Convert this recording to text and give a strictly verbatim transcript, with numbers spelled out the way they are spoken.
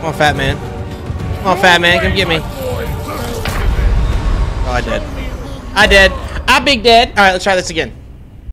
Come on, fat man. Come on, fat man. Come get me. Oh, I did. I did. I'm big dead. All right, let's try this again.